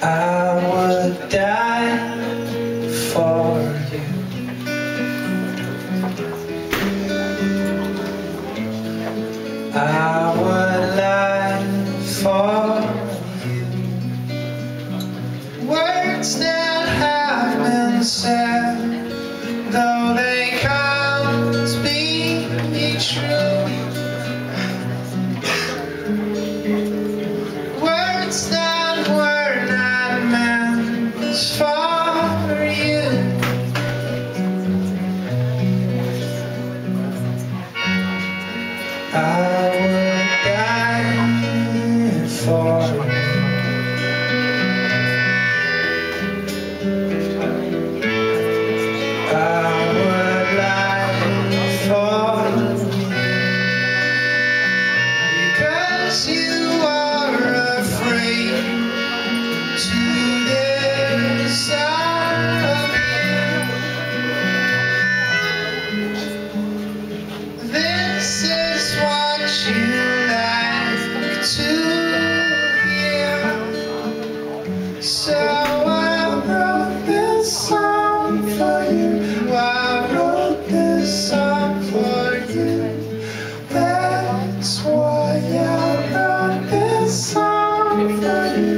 I would die for you. I would lie for you. Words that have been said, though they can't be true. Words that were not meant for you. I would die for you. I would lie for you. Because you are afraid to disappear. This is what you like to hear. So I wrote this song for you. I wrote this song for you. That's why I wrote this song for you.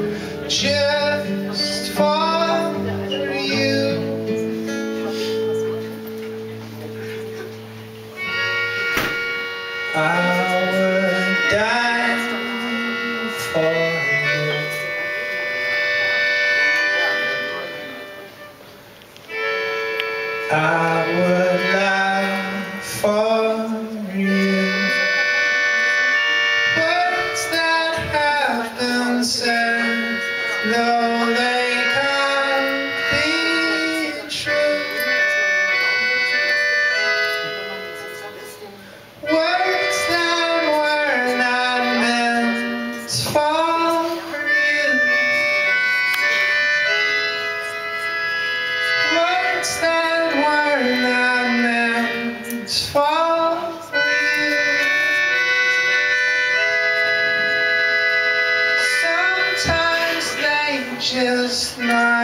Just for you. I would die for you. I would lie for you. Words that have been said, though they can't be true. Words that were not meant for you. Words that were not meant for you. Sometimes they just might